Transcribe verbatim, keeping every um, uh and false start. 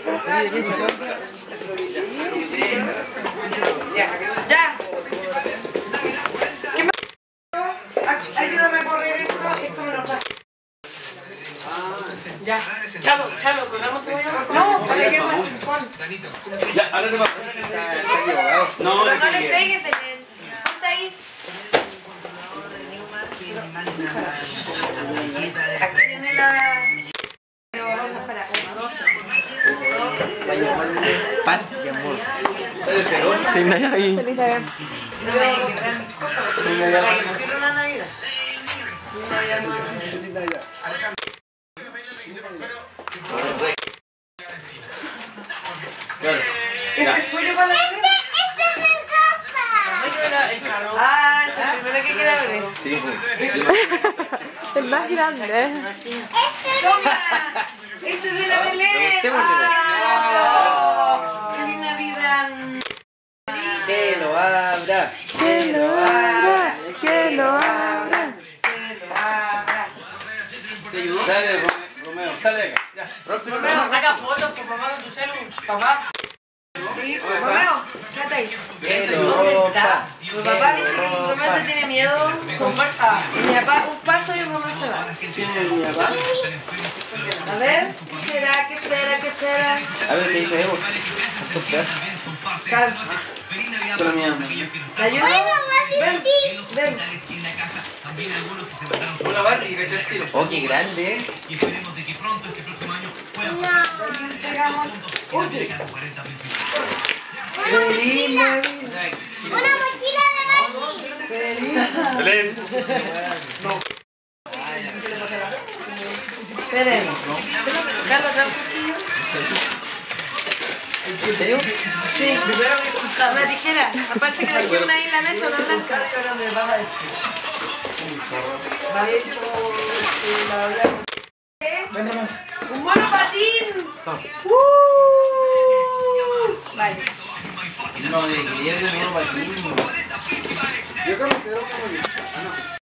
Ya. ¿Qué más? Ayúdame a correr esto. Esto me lo trae. Ya. Chalo, Chalo, corramos tu vida. No, para que Juan. Ya, ahora se va. No, no le pegues, Belén. Ponte ahí. Aquí viene la... Paz y amor. Feliz ahí. Feliz Navidad. Quiero una Navidad. Feliz Navidad. ¿Este es tuyo para la Belén? Ah, es el primero que quiere abrir. Sí, El más grande. ¡Toma! ¡Este es de la Belén! ¡Ah! ¡Feliz Navidad! que lo abra. Que lo abra, que lo abra. ¡Que lo abra! ¿Te ayudó? Dale, Romeo, sale de acá. Ya. Romeo, saca fotos por papá con tu celu. Papá. Sí, Romeo, quédate ahí. Que lo abra. Tu papá viste que el Romeo se tiene miedo. Con fuerza. Y mi papá un paso y el Romeo se va. ¿Quién es mi papá? A ver, ¿qué será? ¿Qué será? ¿Qué será? A ver, ¿qué dice Evo? Estos pedazos. Calma. Pero mi amor. ¿Te ayudo? Ven, ven. Hola Barry, que el tiro. Oh, qué grande. Entregamos. Oye. Feliz Navidad. Una mochila de Barry. Feliz. Belén. Esperen. Carlos, ¿da un cuchillo? ¿En serio? Sí. Una tijera. Aparte que dejé una ahí en la mesa, una blanca. ¡Un mono patín! ¡Uh! Vale. No, de que lleve uno para ti. Yo creo que te doy una